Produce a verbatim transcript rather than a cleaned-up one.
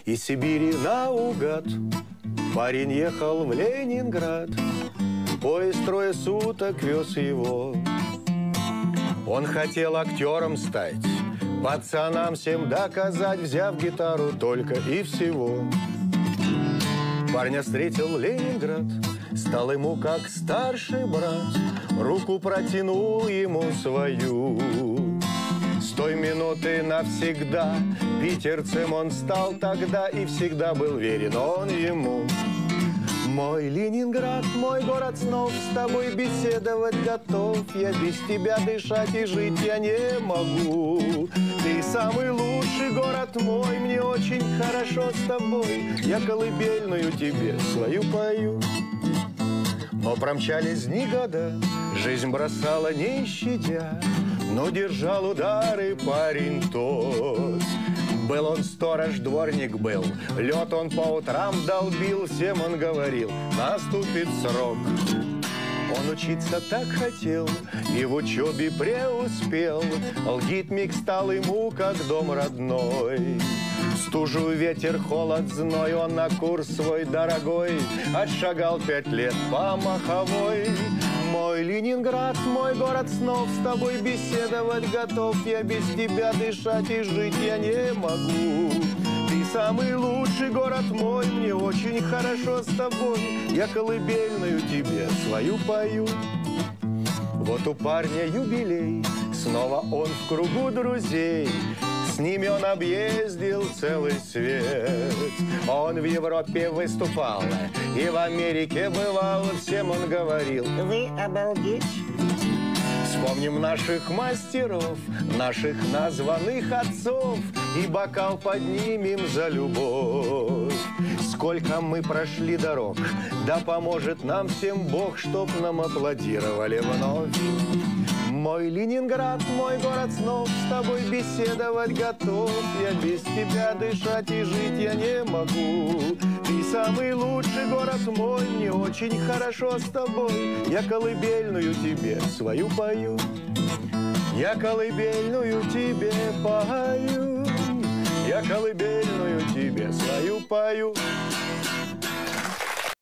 Из Сибири наугад парень ехал в Ленинград. Поезд трое суток вез его. Он хотел актером стать, пацанам всем доказать, взяв гитару только и всего. Парня встретил Ленинград, стал ему как старший брат, руку протянул ему свою. С той минуты навсегда питерцем он стал тогда и всегда был верен он ему. Мой Ленинград, мой город снов, с тобой беседовать готов. Я без тебя дышать и жить я не могу. Ты самый лучший город мой, мне очень хорошо с тобой. Я колыбельную тебе свою пою. Но промчались дни года, жизнь бросала не щадя, но держал удары парень тот. Был он сторож, дворник был, лед он по утрам долбил, всем он говорил, наступит срок. Он учиться так хотел и в учебе преуспел, Лгитмик стал ему как дом родной. Стужу, ветер, холод, зной, он на курс свой дорогой отшагал пять лет по маховой. Мой Ленинград, мой город снов, с тобой беседовать готов. Я без тебя дышать и жить я не могу. Ты самый лучший город мой, мне очень хорошо с тобой. Я колыбельную тебе свою пою. Вот у парня юбилей, снова он в кругу друзей. С ними он объездил целый свет. Он в Европе выступал и в Америке бывал. Всем он говорил: вы обалдеть. Вспомним наших мастеров, наших названных отцов, и бокал поднимем за любовь. Сколько мы прошли дорог, да поможет нам всем Бог, чтоб нам аплодировали вновь. Мой Ленинград, мой город снов, с тобой беседовать готов. Я без тебя дышать и жить я не могу. Ты самый лучший город мой, мне очень хорошо с тобой. Я колыбельную тебе свою пою. Я колыбельную тебе пою. Я колыбельную тебе свою пою.